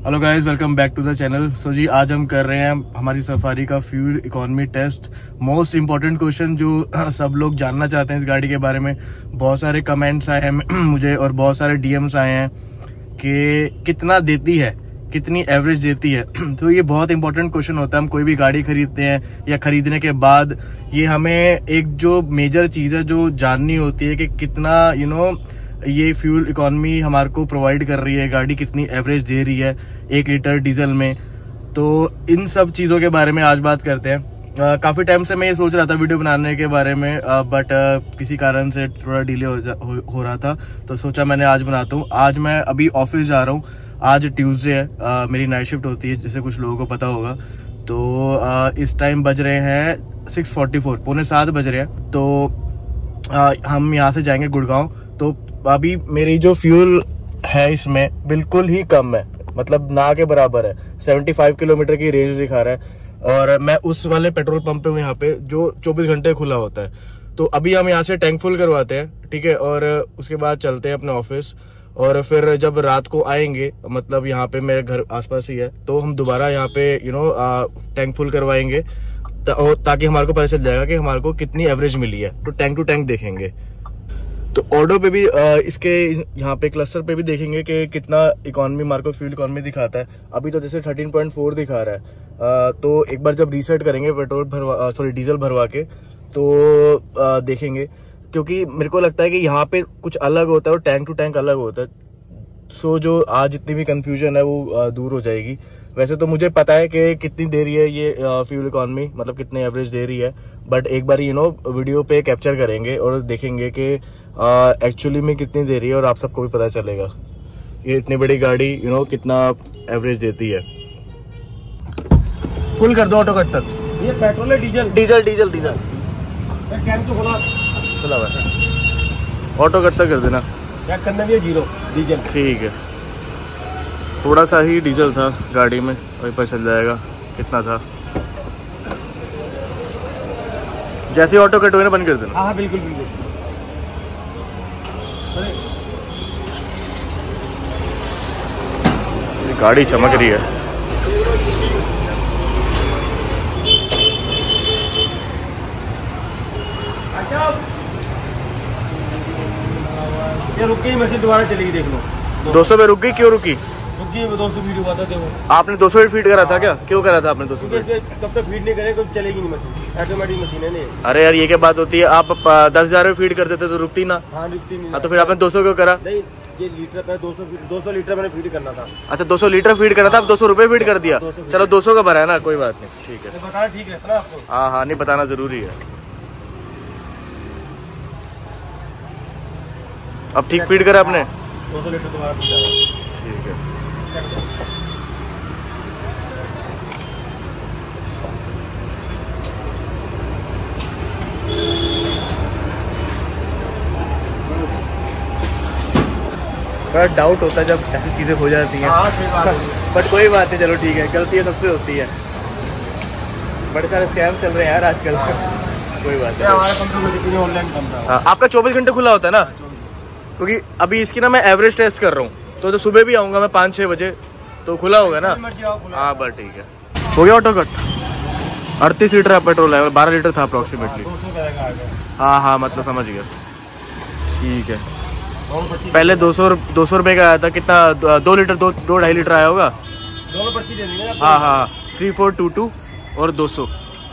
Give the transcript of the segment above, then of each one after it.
Hello guys, welcome back to the channel. So जी, आज हम कर रहे हैं हमारी सफारी का fuel economy test. Most important question जो सब लोग जानना चाहते हैं इस गाड़ी के बारे में। बहुत सारे कमेंट्स आए हैं मुझे और बहुत सारे डीएम्स आए हैं कि कितना देती है, कितनी एवरेज देती है। तो ये बहुत इंपॉर्टेंट क्वेश्चन होता है। हम कोई भी गाड़ी खरीदते हैं या खरीदने के बाद ये हमें एक जो मेजर चीज़ है जो जाननी होती है कि कितना ये फ्यूल इकोनॉमी हमारे को प्रोवाइड कर रही है, गाड़ी कितनी एवरेज दे रही है 1 लीटर डीजल में। तो इन सब चीज़ों के बारे में आज बात करते हैं। काफ़ी टाइम से मैं ये सोच रहा था वीडियो बनाने के बारे में, बट किसी कारण से थोड़ा डिले हो रहा था, तो सोचा मैंने आज बनाता हूँ। आज मैं अभी ऑफिस जा रहा हूँ। आज ट्यूसडे है, मेरी नाइट शिफ्ट होती है जैसे कुछ लोगों को पता होगा। तो इस टाइम बज रहे हैं 6:44, 6:45 बज रहे हैं। तो हम यहाँ से जाएंगे गुड़गांव। तो अभी मेरी जो फ्यूल है इसमें बिल्कुल ही कम है, मतलब ना के बराबर है। 75 किलोमीटर की रेंज दिखा रहा है और मैं उस वाले पेट्रोल पंप पे हूँ यहाँ पे जो 24 घंटे खुला होता है। तो अभी हम यहाँ से टैंक फुल करवाते हैं, ठीक है, और उसके बाद चलते हैं अपने ऑफिस। और फिर जब रात को आएंगे, मतलब यहाँ पे मेरे घर आसपास ही है, तो हम दोबारा यहाँ पे टैंक फुल करवाएंगे ताकि हमारे को पता चल जाएगा कि हमारे को कितनी एवरेज मिली है। तो टैंक टू टैंक देखेंगे। तो ऑडो पे भी इसके यहाँ पे क्लस्टर पे भी देखेंगे कि कितना इकोनॉमी मार्को फ्यूल इकोनॉमी दिखाता है। अभी तो जैसे 13.4 दिखा रहा है। तो एक बार जब रीसेट करेंगे डीजल भरवा के, तो देखेंगे, क्योंकि मेरे को लगता है कि यहाँ पे कुछ अलग होता है और टैंक टू टैंक अलग होता है। सो जो आज जितनी भी कंफ्यूजन है वो दूर हो जाएगी। वैसे तो मुझे पता है कि कितनी दे रही है ये फ्यूल इकोनॉमी, मतलब कितने एवरेज दे रही है, बट एक बार वीडियो पे कैप्चर करेंगे और देखेंगे कि एक्चुअली में कितनी दे रही है, और आप सबको भी पता चलेगा ये इतनी बड़ी गाड़ी कितना एवरेज देती है। फुल कर दो ऑटो कट तक। ये पेट्रोल है diesel? Diesel diesel diesel. Can तो खुला हुआ है। ऑटो कट तक कर देना। चेक करना भी है, 0 डीजल। ठीक है, थोड़ा सा ही डीजल था गाड़ी में, वही पता चल जाएगा कितना था। जैसे ऑटो कट हुए ना बंद कर देना। हाँ बिल्कुल बिल्कुल। ये गाड़ी चमक रही है। ये रुक गई मशीन, दोबारा चलेगी, देख लो। 200 पे रुक गई? क्यों रुकी? रुक गई, 200 फीट हुआ था। देखो आपने 200 फीट करा था क्या? क्यों करा था आपने 200 फीट? कब तक फीट नहीं करे कब चलेगी नहीं मशीन, ऑटोमेटिक मशीन है नहीं। अरे यार, ये क्या बात होती है? आप 10,000 में फीट कर देते तो रुकती ना। हाँ रुकती नहीं। तो फिर आपने 200 क्यों करा? नहीं, ये लीटर पे 200 लीटर मैंने फीड करना था। अच्छा, 200 लीटर फीड करना था, आप 200 रुपए फीड कर दिया। चलो 200 का भरा है ना, कोई बात नहीं, ठीक है। बताना ठीक रहता ना आपको? हाँ हाँ, नहीं बताना जरूरी है। अब ठीक फीड करा आपने? 200 लीटर दोबारा सीधा। ठीक है। बड़ा डाउट होता है जब ऐसी चीजें हो जाती हैं। बट कोई बात नहीं, चलो ठीक है, गलती सबसे होती है। बड़े सारे स्कैम चल रहे हैं यार आजकल। कोई बात नहीं। हमारा कंप्यूटर ऑनलाइन काम था। आपका 24 घंटे खुला होता है ना? क्योंकि अभी इसकी ना मैं एवरेज टेस्ट कर रहा हूँ, तो सुबह भी आऊंगा मैं 5-6 बजे, तो खुला होगा ना? हाँ बस ठीक है। हो गया ऑटो कट। 38 लीटर पेट्रोल है, 12 लीटर था अप्रोक्सीमेटली। हाँ हाँ, मतलब समझ गया। ठीक है। पहले 200 रुपए का आया था। कितना? 2 लीटर 2-2.5 लीटर आया होगा। दोनों पर्ची दे देंगे ना। हाँ हाँ, 3422 और 200।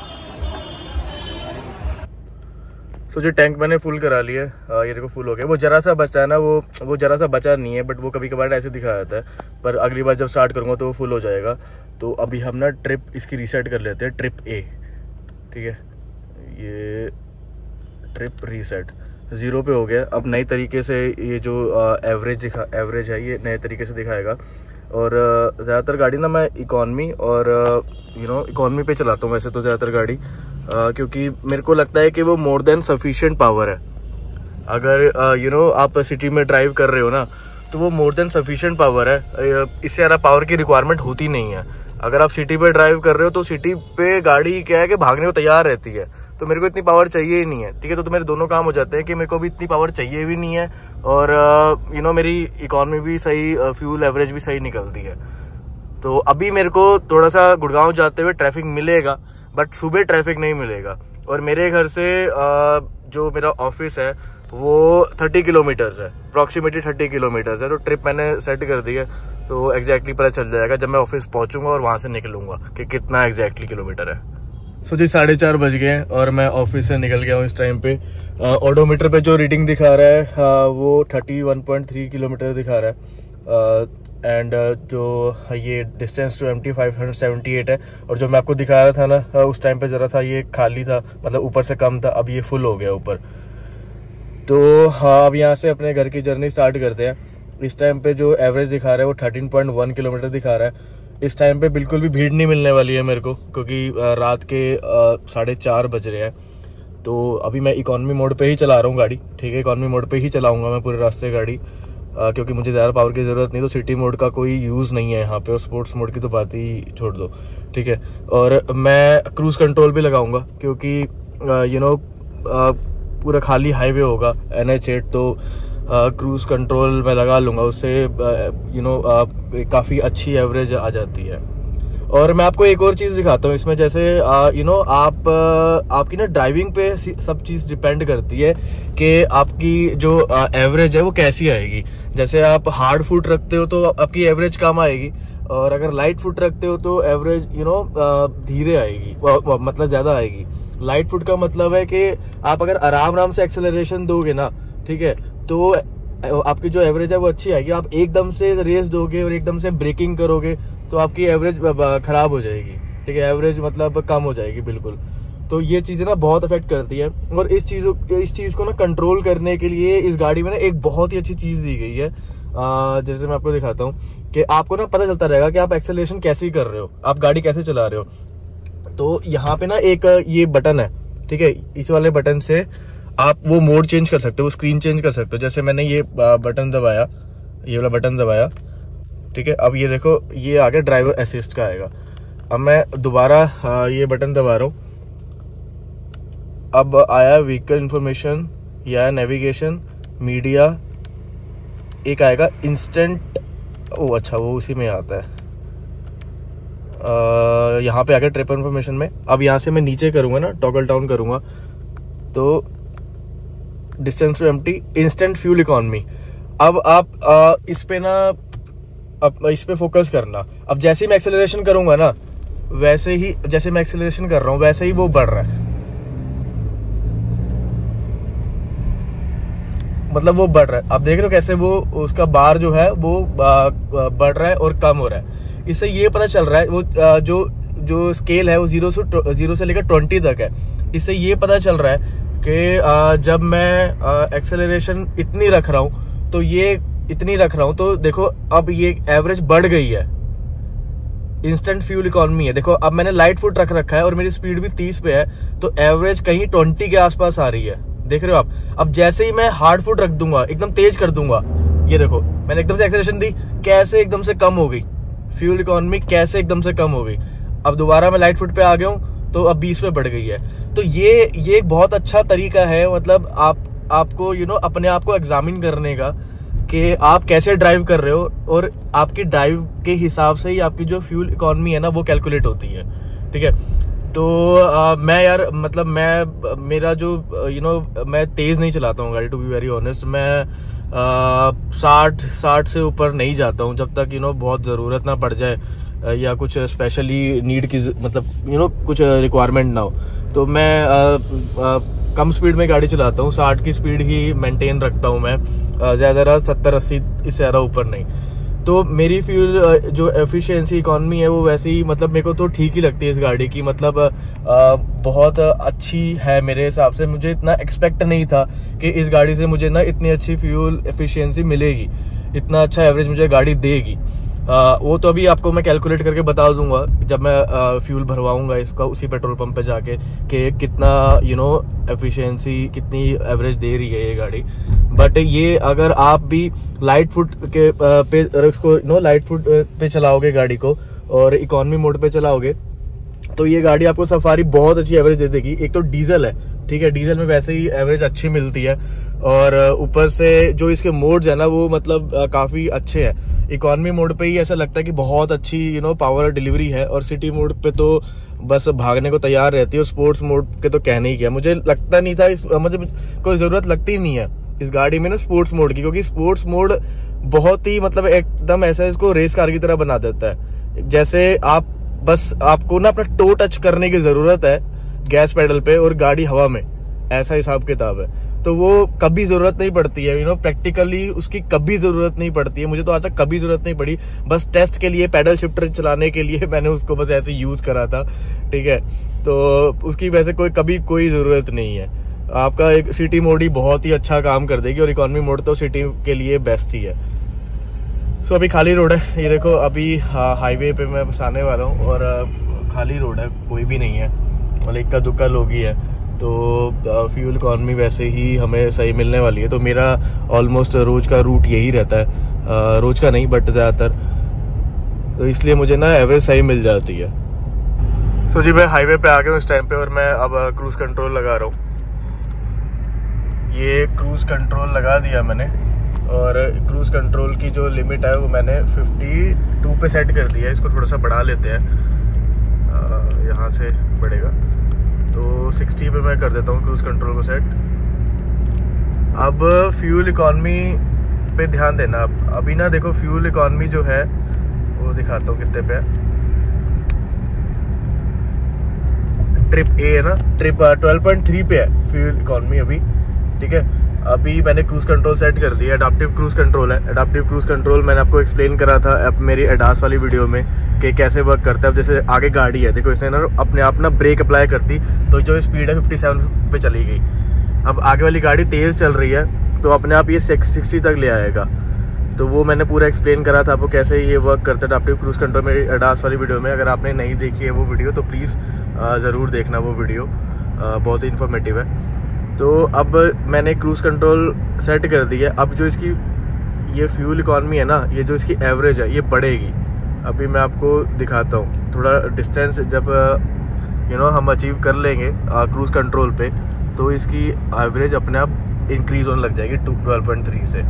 सो जी, टैंक मैंने फुल करा लिया। ये देखो फुल हो गया। वो जरा सा बचा है ना, वो जरा सा बचा नहीं है, बट वो कभी कभार ऐसे दिखा जाता है। पर अगली बार जब स्टार्ट करूँगा तो वो फुल हो जाएगा। तो अभी हम ना ट्रिप इसकी रीसेट कर लेते हैं, ट्रिप ए, ठीक है। ये ट्रिप रीसेट 0 पे हो गया। अब नई तरीके से ये जो एवरेज है ये नए तरीके से दिखाएगा। और ज़्यादातर गाड़ी ना मैं इकॉनमी और इकॉनमी पे चलाता हूँ वैसे तो ज़्यादातर गाड़ी, क्योंकि मेरे को लगता है कि वो मोर देन सफिशिएंट पावर है। अगर आप सिटी में ड्राइव कर रहे हो ना, तो वो मोर देन सफिशिएंट पावर है। इससे ज़्यादा पावर की रिक्वायरमेंट होती नहीं है। अगर आप सिटी पे ड्राइव कर रहे हो तो सिटी पे गाड़ी क्या है कि भागने को तैयार रहती है। तो मेरे को इतनी पावर चाहिए ही नहीं है, ठीक है। तो मेरे दोनों काम हो जाते हैं कि मेरे को भी इतनी पावर चाहिए भी नहीं है और मेरी इकॉनमी भी सही, फ्यूल एवरेज भी सही निकलती है। तो अभी मेरे को थोड़ा सा गुड़गांव जाते हुए ट्रैफिक मिलेगा, बट सुबह ट्रैफिक नहीं मिलेगा। और मेरे घर से जो मेरा ऑफिस है वो 30 किलोमीटर्स है, अप्रॉक्सीमेटली 30 किलोमीटर्स है। तो ट्रिप मैंने सेट कर दी है, तो एग्जैक्टली पता चल जाएगा जब मैं ऑफिस पहुंचूंगा और वहां से निकलूंगा कि कितना एग्जैक्टली किलोमीटर है। सो जी 4:30 बज गए हैं और मैं ऑफिस से निकल गया हूँ इस टाइम पे। ऑडोमीटर पे जो रीडिंग दिखा रहा है वो 31.3 किलोमीटर दिखा रहा है। एंड जो ये डिस्टेंस टू एम्प्टी 578 है। और जो मैं आपको दिखा रहा था ना उस टाइम पे ज़रा था ये खाली था, मतलब ऊपर से कम था, अब ये फुल हो गया ऊपर। तो हाँ, अब यहाँ से अपने घर की जर्नी स्टार्ट करते हैं। इस टाइम पे जो एवरेज दिखा रहा है वो 13.1 किलोमीटर दिखा रहा है। इस टाइम पे बिल्कुल भी भीड़ नहीं मिलने वाली है मेरे को, क्योंकि रात के 4:30 बज रहे हैं। तो अभी मैं इकॉनमी मोड पे ही चला रहा हूँ गाड़ी, ठीक है। इकॉनमी मोड पे ही चलाऊँगा मैं पूरे रास्ते गाड़ी, क्योंकि मुझे ज़्यादा पावर की ज़रूरत नहीं। तो सिटी मोड का कोई यूज़ नहीं है यहाँ पे, और स्पोर्ट्स मोड की तो बात ही छोड़ दो, ठीक है। और मैं क्रूज़ कंट्रोल भी लगाऊंगा, क्योंकि पूरा खाली हाईवे होगा NH8, तो क्रूज़ कंट्रोल मैं लगा लूँगा, उससे काफ़ी अच्छी एवरेज आ जाती है। और मैं आपको एक और चीज़ दिखाता हूँ इसमें, जैसे आपकी ना ड्राइविंग पे सब चीज़ डिपेंड करती है कि आपकी जो एवरेज है वो कैसी आएगी। जैसे आप हार्ड फुट रखते हो तो आपकी एवरेज कम आएगी, और अगर लाइट फुट रखते हो तो एवरेज धीरे आएगी, मतलब ज़्यादा आएगी। लाइट फुट का मतलब है कि आप अगर आराम से एक्सेलरेशन दोगे ना, ठीक है, तो आपकी जो एवरेज है वो अच्छी आएगी। आप एकदम से रेस दोगे और एकदम से ब्रेकिंग करोगे तो आपकी एवरेज खराब हो जाएगी, ठीक है, एवरेज मतलब कम हो जाएगी बिल्कुल। तो ये चीज़ें ना बहुत अफेक्ट करती है। और इस चीज़ को ना कंट्रोल करने के लिए इस गाड़ी में ना एक बहुत ही अच्छी चीज़ दी गई है। जैसे मैं आपको दिखाता हूँ कि आपको ना पता चलता रहेगा कि आप एक्सेलरेशन कैसे कर रहे हो, आप गाड़ी कैसे चला रहे हो। तो यहाँ पे ना एक ये बटन है, ठीक है, इस वाले बटन से आप वो मोड चेंज कर सकते हो, वो स्क्रीन चेंज कर सकते हो। जैसे मैंने ये बटन दबाया, ये वाला बटन दबाया, ठीक है, अब ये देखो ये आ गया ड्राइवर असिस्ट का आएगा। अब मैं दोबारा ये बटन दबा रहा हूँ, अब आया व्हीकल इंफॉर्मेशन, या नेविगेशन, मीडिया, एक आएगा इंस्टेंट, ओ अच्छा वो उसी में आता है। यहाँ पे आ गया ट्रिप इंफॉर्मेशन में। अब यहाँ से मैं नीचे करूँगा ना, टॉगल डाउन करूँगा, तो distance to empty, instant fuel economy. अब आप इस पे ना, अब इस पे फोकस करना। अब जैसे ही मैं एक्सेलरेशन करूंगा ना, वैसे ही जैसे मैं एक्सेलरेशन कर रहा हूं वैसे ही वो बढ़ रहा है, मतलब वो बढ़ रहा है। आप देख रहे हो कैसे वो उसका बार जो है वो बढ़ रहा है और कम हो रहा है। इससे ये पता चल रहा है वो जो स्केल है वो 0 से लेकर 20 तक है। इससे ये पता चल रहा है कि जब मैं एक्सेलरेशन इतनी रख रहा हूँ तो ये इतनी रख रहा हूं, तो देखो अब ये एवरेज बढ़ गई है। इंस्टेंट फ्यूल इकोनॉमी है, देखो अब मैंने लाइट फुट रख रखा है और मेरी स्पीड भी 30 पे है, तो एवरेज कहीं 20 के आसपास आ रही है, देख रहे हो आप। अब जैसे ही मैं हार्ड फुट रख दूंगा, एकदम तेज कर दूंगा, ये देखो मैंने एकदम से एक्सेलरेशन दी, कैसे एकदम से कम हो गई फ्यूल इकोनॉमी, कैसे एकदम से कम हो गई। अब दोबारा मैं लाइट फुट पे आ गया हूँ तो अब 20 पे बढ़ गई है। तो ये एक बहुत अच्छा तरीका है, मतलब आपको अपने आप को एग्जामिन करने का कि आप कैसे ड्राइव कर रहे हो, और आपकी ड्राइव के हिसाब से ही आपकी जो फ्यूल इकोनॉमी है ना वो कैलकुलेट होती है, ठीक है। तो मैं यार मतलब मेरा जो मैं तेज़ नहीं चलाता हूँ गाड़ी, टू बी वेरी ऑनेस्ट। मैं 60 से ऊपर नहीं जाता हूँ जब तक बहुत ज़रूरत ना पड़ जाए या कुछ स्पेशली नीड की मतलब कुछ रिक्वायरमेंट ना हो, तो मैं कम स्पीड में गाड़ी चलाता हूँ। 60 की स्पीड ही मेंटेन रखता हूँ मैं, ज़्यादा 70-80 इससे ज़्यादा ऊपर नहीं। तो मेरी फ्यूल जो एफिशिएंसी इकोनॉमी है वो वैसे ही, मतलब मेरे को तो ठीक ही लगती है इस गाड़ी की, मतलब बहुत अच्छी है मेरे हिसाब से। मुझे इतना एक्सपेक्ट नहीं था कि इस गाड़ी से मुझे ना इतनी अच्छी फ्यूल एफिशिएंसी मिलेगी, इतना अच्छा एवरेज मुझे गाड़ी देगी। वो तो अभी आपको मैं कैलकुलेट करके बता दूंगा जब मैं फ्यूल भरवाऊंगा इसका उसी पेट्रोल पंप पे जाके कि कितना एफिशिएंसी कितनी एवरेज दे रही है ये गाड़ी। बट ये अगर आप भी लाइट फुट के पे इसको लाइट फुट पे चलाओगे गाड़ी को और इकोनॉमी मोड पे चलाओगे तो ये गाड़ी आपको सफारी बहुत अच्छी एवरेज दे देगी। एक तो डीजल है, ठीक है, डीजल में वैसे ही एवरेज अच्छी मिलती है, और ऊपर से जो इसके मोड्स है ना वो मतलब काफी अच्छे हैं। इकोनॉमी मोड पे ही ऐसा लगता है कि बहुत अच्छी पावर डिलीवरी है, और सिटी मोड पे तो बस भागने को तैयार रहती है, और स्पोर्ट्स मोड के तो कहने ही क्या। मुझे लगता नहीं था, मुझे कोई जरूरत लगती नहीं है इस गाड़ी में ना स्पोर्ट्स मोड की, क्योंकि स्पोर्ट्स मोड बहुत ही मतलब एकदम ऐसा इसको रेस कार की तरह बना देता है। जैसे आपको ना अपना टो टच करने की जरूरत है गैस पेडल पे और गाड़ी हवा में, ऐसा हिसाब किताब है। तो वो कभी जरूरत नहीं पड़ती है, प्रैक्टिकली उसकी कभी जरूरत नहीं पड़ती है। मुझे तो आज तक कभी जरूरत नहीं पड़ी, बस टेस्ट के लिए पैडल शिफ्टर चलाने के लिए मैंने उसको बस ऐसे यूज करा था, ठीक है। तो उसकी वैसे कभी कोई जरूरत नहीं है। आपका एक सिटी मोड ही बहुत ही अच्छा काम कर देगी, और इकोनॉमी मोड तो सिटी के लिए बेस्ट ही है। सो अभी खाली रोड है, ये देखो अभी हाईवे पे मैं बस आने वाला हूँ, और खाली रोड है, कोई भी नहीं है, मतलब इक्का दुक्का लोग ही है। तो फ्यूल इकोनॉमी वैसे ही हमें सही मिलने वाली है। तो मेरा ऑलमोस्ट रोज का रूट यही रहता है, रोज का नहीं बट ज़्यादातर, तो इसलिए मुझे ना एवरेज सही मिल जाती है। सो जी मैं हाईवे पे आ गया हूँ इस टाइम पे, और मैं अब क्रूज कंट्रोल लगा रहा हूँ। ये क्रूज कंट्रोल लगा दिया मैंने, और क्रूज कंट्रोल की जो लिमिट है वो मैंने 52 पे सेट कर दिया है। इसको थोड़ा सा बढ़ा लेते हैं, यहाँ से बढ़ेगा तो 60 पे मैं कर देता हूँ क्रूज कंट्रोल को सेट। अब फ्यूल इकोनॉमी पे ध्यान देना। अभी ना देखो फ्यूल इकोनॉमी जो है वो दिखाता हूँ कितने पे है। ट्रिप ए है ना, ट्रिप 12.3 पे है फ्यूल इकोनॉमी अभी, ठीक है। अभी मैंने क्रूज कंट्रोल सेट कर दिया, एडाप्टिव क्रूज कंट्रोल है। एडाप्टिव क्रूज कंट्रोल मैंने आपको एक्सप्लेन करा था अब मेरी एडास वाली वीडियो में कि कैसे वर्क करता है। अब जैसे आगे गाड़ी है, देखो इसने ना अपने आप ना ब्रेक अप्लाई करती तो जो स्पीड है 57 पे चली गई। अब आगे वाली गाड़ी तेज चल रही है तो अपने आप ये 60 तक ले आएगा। तो वो मैंने पूरा एक्सप्लेन करा था आपको कैसे ये वर्क करता है एडाप्टिव क्रूज कंट्रोल मेरी एडास वाली वीडियो में। अगर आपने नहीं देखी है वो वीडियो तो प्लीज़ ज़रूर देखना, वो वीडियो बहुत ही इन्फॉर्मेटिव है। तो अब मैंने क्रूज कंट्रोल सेट कर दी है। अब जो इसकी ये फ्यूल इकोनॉमी है ना, ये जो इसकी एवरेज है ये बढ़ेगी। अभी मैं आपको दिखाता हूँ, थोड़ा डिस्टेंस जब हम अचीव कर लेंगे क्रूज कंट्रोल पे तो इसकी एवरेज अपने आप इंक्रीज होने लग जाएगी 12.3 से।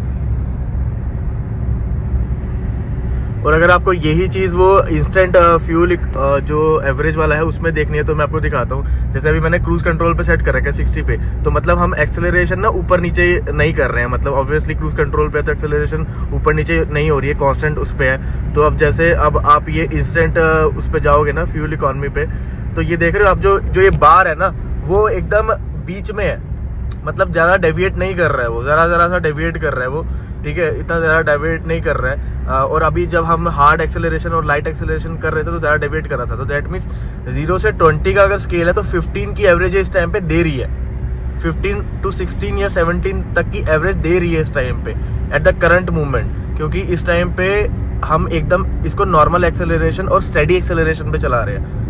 और अगर आपको यही चीज़ वो इंस्टेंट फ्यूल जो एवरेज वाला है उसमें देखनी है तो मैं आपको दिखाता हूँ। जैसे अभी मैंने क्रूज कंट्रोल पे सेट कर रखा है 60 पे, तो मतलब हम एक्सेलरेशन ना ऊपर नीचे नहीं कर रहे हैं। मतलब ऑब्वियसली क्रूज कंट्रोल पे तो एक्सेलरेशन ऊपर नीचे नहीं हो रही है, कांस्टेंट उस पे है। तो अब जैसे अब आप ये इंस्टेंट उस पे जाओगे ना फ्यूल इकोनॉमी पे, तो ये देख रहे हो आप जो ये बार है ना वो एकदम बीच में है, मतलब ज़्यादा डेविएट नहीं कर रहा है वो, ज़रा सा डेविएट कर रहा है वो, ठीक है, इतना ज़्यादा डेविएट नहीं कर रहा है। और अभी जब हम हार्ड एक्सेलरेशन और लाइट एक्सेलरेशन कर रहे थे तो ज़्यादा डेविएट कर रहा था। तो दैट मीन्स 0 से 20 का अगर स्केल है तो 15 की एवरेज इस टाइम पे दे रही है, 15 to 16 या 17 तक की एवरेज दे रही है इस टाइम पे एट द करंट मूवमेंट, क्योंकि इस टाइम पे हम एकदम इसको नॉर्मल एक्सेलरेशन और स्टेडी एक्सेलरेशन पे चला रहे हैं।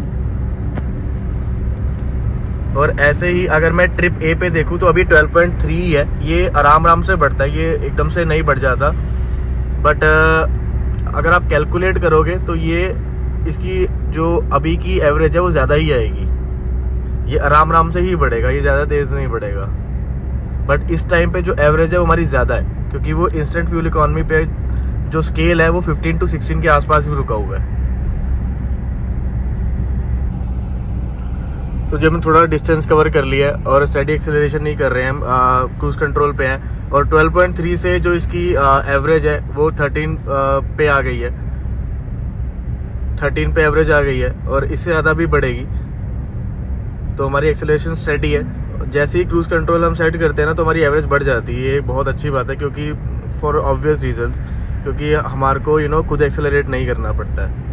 और ऐसे ही अगर मैं ट्रिप ए पे देखूं तो अभी 12.3 है, ये आराम से बढ़ता है, ये एकदम से नहीं बढ़ जाता। बट अगर आप कैलकुलेट करोगे तो ये इसकी जो अभी की एवरेज है वो ज़्यादा ही आएगी, ये आराम से ही बढ़ेगा, ये ज़्यादा तेज़ नहीं बढ़ेगा। बट इस टाइम पे जो एवरेज है वो हमारी ज़्यादा है, क्योंकि वो इंस्टेंट फ्यूल इकोनॉमी पे जो स्केल है वो 15 to 16 के आसपास भी रुका हुआ है। तो जब हम थोड़ा डिस्टेंस कवर कर लिया है और स्टेडी एक्सेलरेशन नहीं कर रहे हैं, हम क्रूज कंट्रोल पे हैं, और 12.3 से जो इसकी एवरेज है वो 13 पे आ गई है, 13 पे एवरेज आ गई है, और इससे ज़्यादा भी बढ़ेगी। तो हमारी एक्सेलरेशन स्टेडी है। जैसे ही क्रूज कंट्रोल हम सेट करते हैं ना तो हमारी एवरेज बढ़ जाती है। ये बहुत अच्छी बात है, क्योंकि फॉर ऑब्वियस रीजंस, क्योंकि हमारे को खुद एक्सेलरेट नहीं करना पड़ता है।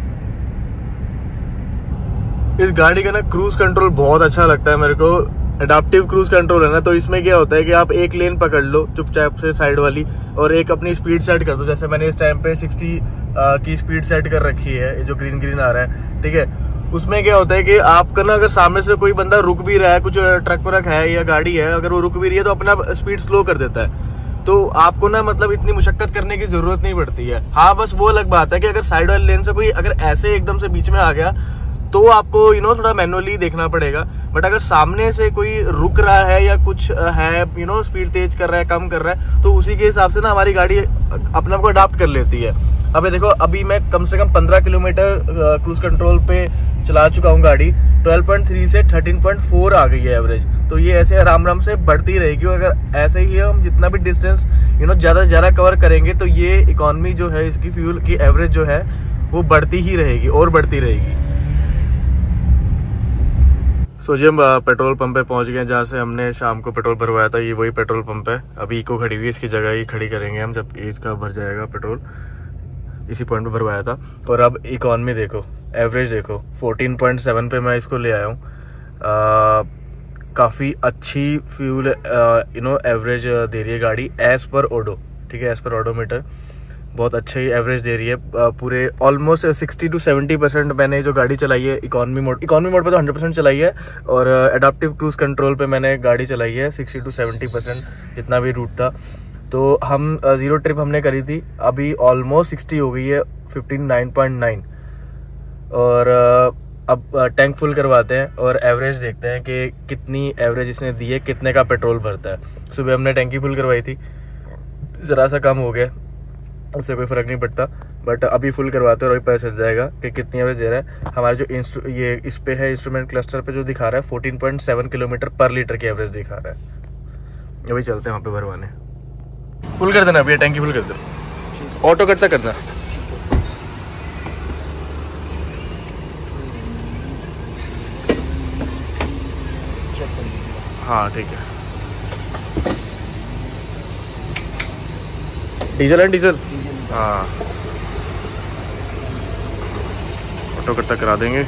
इस गाड़ी का ना क्रूज कंट्रोल बहुत अच्छा लगता है मेरे को। एडाप्टिव क्रूज कंट्रोल है ना, तो इसमें क्या होता है कि आप एक लेन पकड़ लो चुपचाप से साइड वाली और एक अपनी स्पीड सेट कर दो। जैसे मैंने इस टाइम पे 60 की स्पीड सेट कर रखी है, जो ग्रीन आ रहा है, ठीक है। उसमें क्या होता है कि आपका ना अगर सामने से कोई बंदा रुक भी रहा है, कुछ ट्रक व्रक है या गाड़ी है, अगर वो रुक भी रही है तो अपना स्पीड स्लो कर देता है। तो आपको ना मतलब इतनी मुशक्कत करने की जरूरत नहीं पड़ती है। हाँ, बस वो अलग बात है कि अगर साइड वाली लेन से कोई अगर ऐसे एकदम से बीच में आ गया तो आपको थोड़ा मैनुअली देखना पड़ेगा। बट अगर सामने से कोई रुक रहा है या कुछ है स्पीड तेज कर रहा है, कम कर रहा है, तो उसी के हिसाब से ना हमारी गाड़ी अपने आप को अडाप्ट कर लेती है। अब देखो, अभी मैं कम से कम 15 किलोमीटर क्रूज कंट्रोल पे चला चुका हूँ गाड़ी। 12.3 से 13.4 आ गई है एवरेज। तो ये ऐसे आराम से बढ़ती रहेगी। अगर ऐसे ही हम जितना भी डिस्टेंस ज्यादा से ज्यादा कवर करेंगे तो ये इकोनॉमी जो है, इसकी फ्यूल की एवरेज जो है वो बढ़ती ही रहेगी और बढ़ती रहेगी। सो जी, हम पेट्रोल पंप पे पहुंच गए जहाँ से हमने शाम को पेट्रोल भरवाया था। ये वही पेट्रोल पंप है। अभी इको खड़ी हुई है, इसकी जगह ही खड़ी करेंगे हम जब इसका भर जाएगा पेट्रोल। इसी पॉइंट पे भरवाया था। और अब इकोनॉमी देखो, एवरेज देखो, 14.7 पे मैं इसको ले आया हूँ। काफ़ी अच्छी फ्यूल एवरेज दे रही है गाड़ी एज पर ओडो। ठीक है, एज पर ओडोमीटर बहुत अच्छी एवरेज दे रही है। पूरे ऑलमोस्ट 60 to 70% मैंने जो गाड़ी चलाई है इकोनॉमी मोड पे तो 100% चलाई है। और एडाप्टिव क्रूज कंट्रोल पे मैंने गाड़ी चलाई है 60 to 70% जितना भी रूट था। तो हम 0 ट्रिप हमने करी थी, अभी ऑलमोस्ट 60 हो गई है, 59.9। और अब टैंक फुल करवाते हैं और एवरेज देखते हैं कि कितनी एवरेज इसने दी है, कितने का पेट्रोल भरता है। सुबह हमने टैंकी फुल करवाई थी, ज़रा सा कम हो गया, उससे कोई फ़र्क नहीं पड़ता। बट अभी फुल करवाते हैं और अभी पता चल जाएगा कि कितनी एवरेज दे रहा है। हमारे जो ये इस पे है इंस्ट्रूमेंट क्लस्टर पे जो दिखा रहा है 14.7 किलोमीटर पर लीटर की एवरेज दिखा रहा है। अभी चलते हैं वहाँ पे भरवाने। फुल कर देना, अभी टैंकी फुल कर देना, ऑटो कट तक करना। हाँ ठीक है। डीजल है, डीजल, हाँ ऑटो कट तक करा देंगे।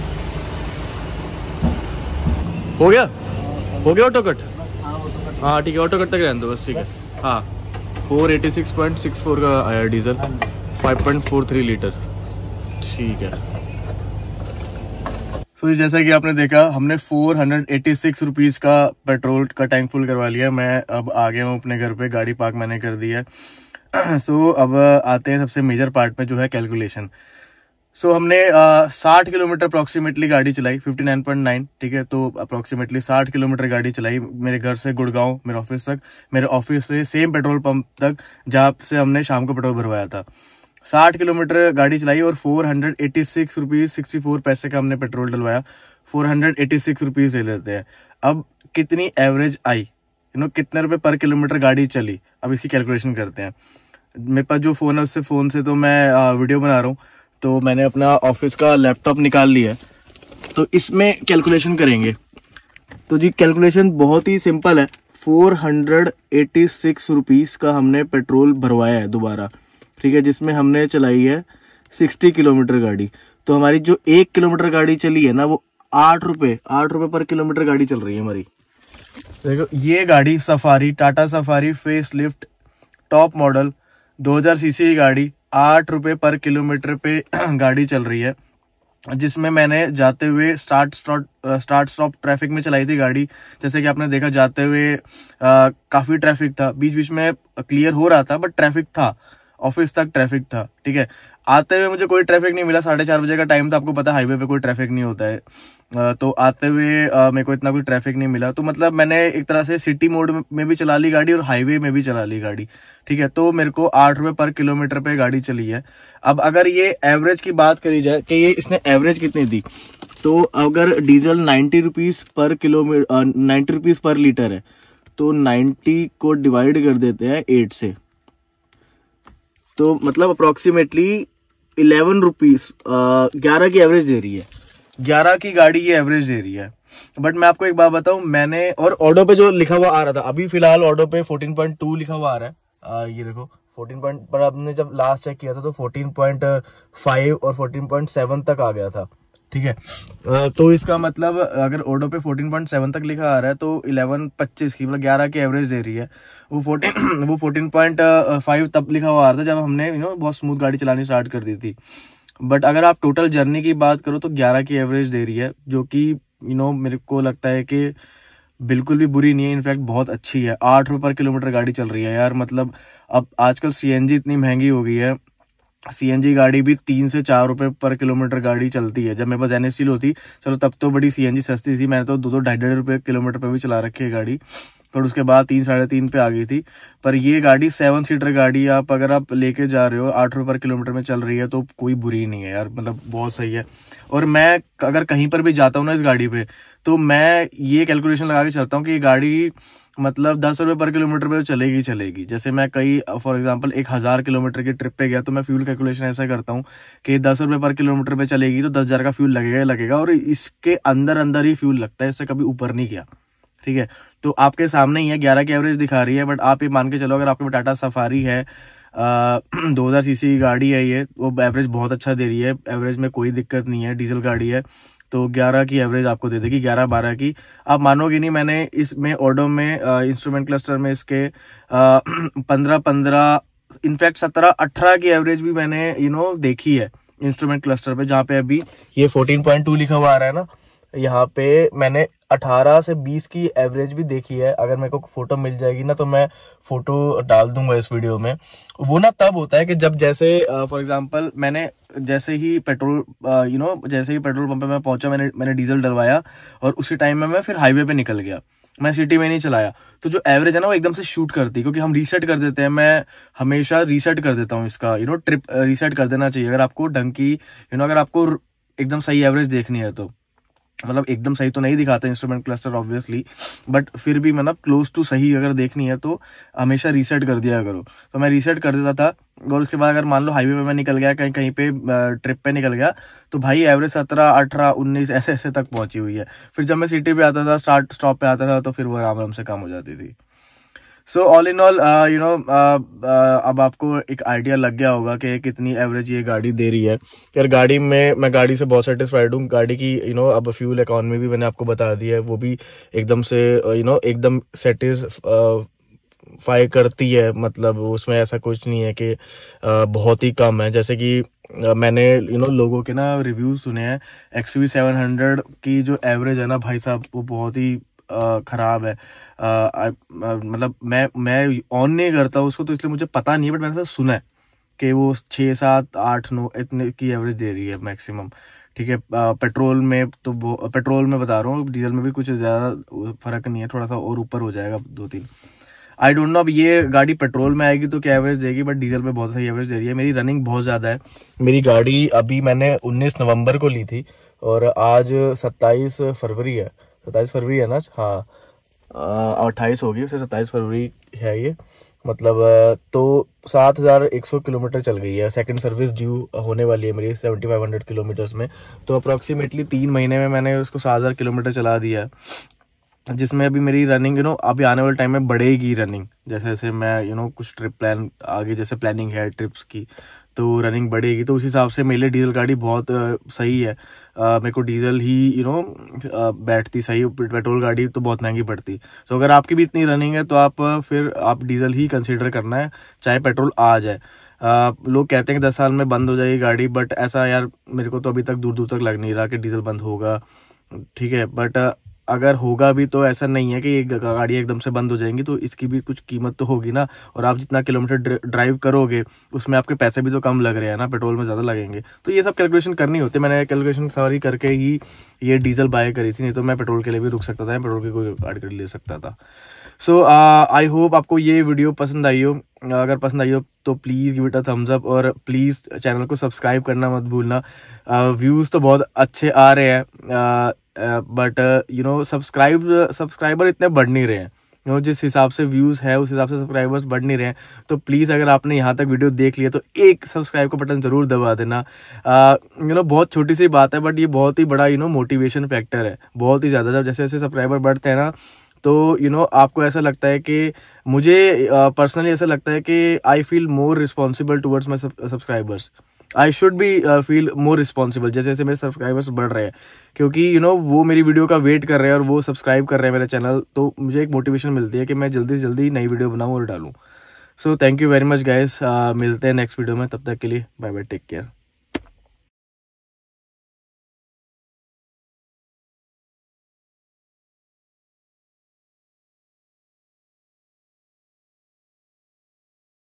हो गया ऑटो कट। हाँ ठीक है, ऑटो कट तक रहने दो बस। ठीक है, हाँ 486.64 का आया डीजल, 5.43 लीटर। ठीक है। तो जैसा कि आपने देखा, हमने 486 रुपीज़ का पेट्रोल का टैंक फुल करवा लिया। मैं अब आ गया हूँ अपने घर पे, गाड़ी पार्क मैंने कर दी है। सो अब आते हैं सबसे मेजर पार्ट में, जो है कैलकुलेशन। सो हमने 60 किलोमीटर अप्रॉक्सीमेटली गाड़ी चलाई, 59.9। ठीक है, तो अप्रॉक्सीमेटली 60 किलोमीटर गाड़ी चलाई मेरे घर से गुड़गांव, मेरे ऑफिस तक, मेरे ऑफिस से सेम पेट्रोल पंप तक जहाँ से हमने शाम को पेट्रोल भरवाया था। 60 किलोमीटर गाड़ी चलाई और 486 रुपीज 64 पैसे का हमने पेट्रोल डलवाया। 486 रुपीज ले लेते हैं। अब कितनी एवरेज आई, कितने रुपए पर किलोमीटर गाड़ी चली, अब इसकी कैलकुलेशन करते हैं। मेरे पास जो फोन है उससे फोन से तो मैं वीडियो बना रहा हूँ, तो मैंने अपना ऑफिस का लैपटॉप निकाल लिया है, तो इसमें कैलकुलेशन करेंगे। तो जी कैलकुलेशन बहुत ही सिंपल है। 486 रुपीज का हमने पेट्रोल भरवाया है दोबारा। ठीक है, जिसमें हमने चलाई है 60 किलोमीटर गाड़ी। तो हमारी जो 1 किलोमीटर गाड़ी चली है ना, वो 8 रुपए पर किलोमीटर गाड़ी चल रही है हमारी। देखो, ये गाड़ी Safari, Tata Safari face lift top model 2000 CC की गाड़ी 8 रुपए पर किलोमीटर पे गाड़ी चल रही है, जिसमें मैंने जाते हुए स्टार्ट स्टॉप ट्रैफिक में चलाई थी गाड़ी। जैसे कि आपने देखा, जाते हुए काफी ट्रैफिक था, बीच बीच में क्लियर हो रहा था बट ट्रैफिक था, ऑफिस तक ट्रैफिक था। ठीक है, आते हुए मुझे कोई ट्रैफिक नहीं मिला। 4:30 बजे का टाइम था, आपको पता हाईवे पे कोई ट्रैफिक नहीं होता है। तो आते हुए मेरे को इतना कोई ट्रैफिक नहीं मिला। तो मतलब मैंने एक तरह से सिटी मोड में भी चला ली गाड़ी और हाईवे में भी चला ली गाड़ी। ठीक है, तो मेरे को 8 रुपए पर किलोमीटर पे गाड़ी चली है। अब अगर ये एवरेज की बात करी जाए कि ये इसने एवरेज कितनी दी, तो अगर diesel 90 rupees per kilometre 90 rupees per litre है, तो 90 को डिवाइड कर देते हैं 8 से, तो मतलब अप्रोक्सीमेटली 11 रुपीज 11 की एवरेज दे रही है। 11 की गाड़ी ये एवरेज दे रही है। बट मैं आपको एक बात बताऊं, मैंने और ऑडो पे जो लिखा हुआ आ रहा था, अभी फिलहाल ऑडो पे 14.2 लिखा हुआ आ रहा है। ये देखो 14 पर आपने जब लास्ट चेक किया था तो 14.5 और 14.7 तक आ गया था। ठीक है, तो इसका मतलब अगर ऑडो पे 14.7 तक लिखा आ रहा है तो 11.25 की मतलब 11 की एवरेज दे रही है। वो 14.5 तब लिखा हुआ आ रहा था जब हमने बहुत स्मूथ गाड़ी चलानी स्टार्ट कर दी थी। बट अगर आप टोटल जर्नी की बात करो तो 11 की एवरेज दे रही है, जो कि मेरे को लगता है कि बिल्कुल भी बुरी नहीं है, इनफैक्ट बहुत अच्छी है। 8 रुपए पर किलोमीटर गाड़ी चल रही है यार। मतलब अब आजकल CNG इतनी महंगी हो गई है सीएनजी गाड़ी भी 3 से 4 रुपए पर किलोमीटर गाड़ी चलती है। जब मेरे पास एनएस स्टील होती चलो तब तो बड़ी सीएनजी सस्ती थी, मैंने तो 2-2 रुपए किलोमीटर पे भी चला रखी है गाड़ी, और उसके बाद 3-3.5 पे आ गई थी। पर ये गाड़ी 7 सीटर गाड़ी, आप अगर आप लेके जा रहे हो 8 रुपए पर किलोमीटर में चल रही है तो कोई बुरी नहीं है यार, मतलब बहुत सही है। और मैं अगर कहीं पर भी जाता हूँ ना इस गाड़ी पे, तो मैं ये कैलकुलेशन लगा के चलता हूँ कि ये गाड़ी मतलब 10 रुपए पर किलोमीटर पे तो चलेगी। जैसे मैं कई फॉर एग्जांपल 1000 किलोमीटर की ट्रिप पे गया तो मैं फ्यूल कैलकुलेशन ऐसा करता हूँ कि 10 रुपए पर किलोमीटर पे चलेगी तो 10,000 का फ्यूल लगेगा, और इसके अंदर ही फ्यूल लगता है, इससे कभी ऊपर नहीं गया। ठीक है, तो आपके सामने ही है 11 की एवरेज दिखा रही है, बट आप ये मान के चलो अगर आपके पास टाटा सफारी है 2000 सीसी की गाड़ी है, ये वो एवरेज बहुत अच्छा दे रही है, एवरेज में कोई दिक्कत नहीं है, डीजल गाड़ी है, तो 11 की एवरेज आपको दे देगी, 11-12 की। आप मानोगे नहीं, मैंने इसमें ऑडो में इंस्ट्रूमेंट क्लस्टर में इसके 15 इनफैक्ट 17-18 की एवरेज भी मैंने देखी है इंस्ट्रूमेंट क्लस्टर पे, जहाँ पे अभी ये 14.2 लिखा हुआ आ रहा है ना, यहाँ पे मैंने 18 से 20 की एवरेज भी देखी है। अगर मेरे को फोटो मिल जाएगी ना तो मैं फोटो डाल दूंगा इस वीडियो में। वो ना तब होता है कि जब जैसे फॉर एग्जांपल मैंने जैसे ही पेट्रोल जैसे ही पेट्रोल पंप पे मैं पहुंचा, मैंने डीजल डलवाया और उसी टाइम में मैं फिर हाईवे पे निकल गया, मैं सिटी में नहीं चलाया, तो जो एवरेज है ना वो एकदम से शूट करती है, क्योंकि हम रीसेट कर देते हैं। मैं हमेशा रीसेट कर देता हूँ इसका, ट्रिप रीसेट कर देना चाहिए अगर आपको ढंग की अगर आपको एकदम सही एवरेज देखनी है तो। मतलब एकदम सही तो नहीं दिखाता इंस्ट्रूमेंट क्लस्टर ऑब्वियसली, बट फिर भी मतलब क्लोज टू सही अगर देखनी है तो हमेशा रीसेट कर दिया करो। तो मैं रीसेट कर देता था, और उसके बाद अगर मान लो हाईवे पे मैं निकल गया, कहीं पे ट्रिप पे निकल गया, तो भाई एवरेज 17, 18, 19 ऐसे तक पहुंची हुई है। फिर जब मैं सिटी पे आता था, स्टॉप पे आता था, तो फिर वो आराम से कम हो जाती थी। सो ऑल इन ऑल अब आपको एक आइडिया लग गया होगा कि कितनी एवरेज ये गाड़ी दे रही है। यार गाड़ी में मैं गाड़ी से बहुत सेटिस्फाइड हूँ। गाड़ी की अब फ्यूल इकॉनमी भी मैंने आपको बता दी है, वो भी एकदम से एकदम सेटिस्फाई करती है। मतलब उसमें ऐसा कुछ नहीं है कि बहुत ही कम है। जैसे कि मैंने लोगों के ना रिव्यू सुने हैं, XUV 700 की जो एवरेज है ना भाई साहब, वो बहुत ही खराब है। मतलब मैं ऑन नहीं करता उसको, तो इसलिए मुझे पता नहीं है, बट मैंने सुना है कि वो 6, 7, 8, 9 इतने की एवरेज दे रही है मैक्सिमम। ठीक है, पेट्रोल में तो पेट्रोल में बता रहा हूँ, डीजल में भी कुछ ज्यादा फर्क नहीं है, थोड़ा सा और ऊपर हो जाएगा 2-3। आई डोंट नो अब ये गाड़ी पेट्रोल में आएगी तो क्या एवरेज देगी, बट डीजल में बहुत सही एवरेज दे रही है। मेरी रनिंग बहुत ज्यादा है। मेरी गाड़ी अभी मैंने 19 नवंबर को ली थी और आज 27 फरवरी है। 27 फरवरी है ना, हाँ 28 होगी, उसे 27 फरवरी है ये। मतलब तो 7100 किलोमीटर चल गई है। सेकंड सर्विस ड्यू होने वाली है मेरी 7500 किलोमीटर्स में, तो अप्रोक्सीमेटली 3 महीने में मैंने उसको 7000 किलोमीटर चला दिया है, जिसमें अभी मेरी रनिंग अभी आने वाले टाइम में बढ़ेगी रनिंग। जैसे जैसे मैं कुछ ट्रिप प्लान आगे जैसे प्लानिंग है ट्रिप्स की, तो रनिंग बढ़ेगी, तो उस हिसाब से मेरे लिए डीजल गाड़ी बहुत सही है। मेरे को डीजल ही बैठती सही, पेट्रोल गाड़ी तो बहुत महंगी पड़ती। तो अगर आपकी भी इतनी रनिंग है तो आप डीजल ही कंसीडर करना है, चाहे पेट्रोल आ जाए। लोग कहते हैं कि 10 साल में बंद हो जाएगी गाड़ी, बट ऐसा यार मेरे को तो अभी तक दूर तक लग नहीं रहा कि डीजल बंद होगा। ठीक है, बट अगर होगा भी तो ऐसा नहीं है कि ये गाड़ी एकदम से बंद हो जाएंगी, तो इसकी भी कुछ कीमत तो होगी ना। और आप जितना किलोमीटर ड्राइव करोगे उसमें आपके पैसे भी तो कम लग रहे हैं ना, पेट्रोल में ज़्यादा लगेंगे। तो ये सब कैलकुलेशन करनी होती है। मैंने कैलकुलेशन सारी करके ही ये डीजल बाय करी थी, नहीं तो मैं पेट्रोल के लिए भी रुक सकता था, पेट्रोल की कोई गाड़ी ले सकता था। सो आई होप आपको ये वीडियो पसंद आई हो। अगर पसंद आई हो तो please give it a thumbs up, और प्लीज़ चैनल को सब्सक्राइब करना मत भूलना। व्यूज़ तो बहुत अच्छे आ रहे हैं, बट सब्सक्राइबर इतने बढ़ नहीं रहे हैं। जिस हिसाब से व्यूज़ है उस हिसाब से सब्सक्राइबर्स बढ़ नहीं रहे हैं। तो प्लीज़ अगर आपने यहाँ तक वीडियो देख लिया तो एक सब्सक्राइब का बटन ज़रूर दबा देना। बहुत छोटी सी बात है, बट ये बहुत ही बड़ा मोटिवेशन फैक्टर है, बहुत ही ज़्यादा। जब जैसे जैसे सब्सक्राइबर बढ़ते हैं ना, तो आपको ऐसा लगता है कि मुझे पर्सनली ऐसा लगता है कि I feel more responsible towards my subscribers. I should be feel more responsible जैसे जैसे मेरे सब्सक्राइबर्स बढ़ रहे हैं, क्योंकि वो मेरी वीडियो का वेट कर रहे हैं और वो सब्सक्राइब कर रहे हैं मेरा चैनल, तो मुझे एक मोटिवेशन मिलती है कि मैं जल्दी से जल्दी नई वीडियो बनाऊं और डालूं। So thank you very much guys, मिलते हैं नेक्स्ट वीडियो में, तब तक के लिए बाय बाय, टेक केयर।